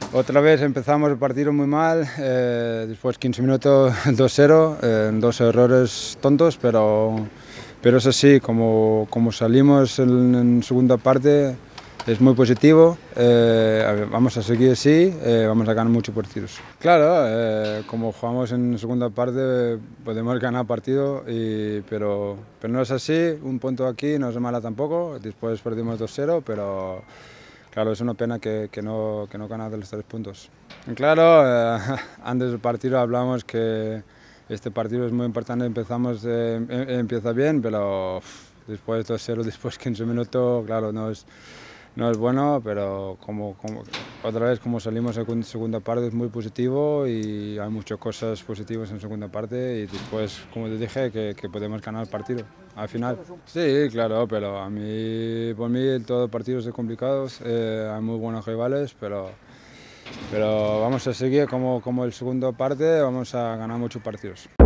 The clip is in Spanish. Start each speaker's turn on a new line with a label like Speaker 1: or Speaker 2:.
Speaker 1: Otra vez empezamos el partido muy mal, después 15 minutos 2-0, dos errores tontos, pero es así, como salimos en segunda parte es muy positivo, vamos a seguir así, vamos a ganar muchos partidos. Claro, como jugamos en segunda parte podemos ganar partido, pero no es así, un punto aquí no es mala tampoco, después perdimos 2-0, pero claro, es una pena que no ganas los 3 puntos. Claro, antes del partido hablamos que este partido es muy importante, empieza bien, pero después 2-0, después 15 minutos, claro, no es bueno, pero otra vez como salimos en segunda parte es muy positivo y hay muchas cosas positivas en segunda parte y después, como te dije, que podemos ganar el partido al final. Sí, claro, pero por mí todos los partidos son complicados, hay muy buenos rivales, pero vamos a seguir como el segundo parte, vamos a ganar muchos partidos.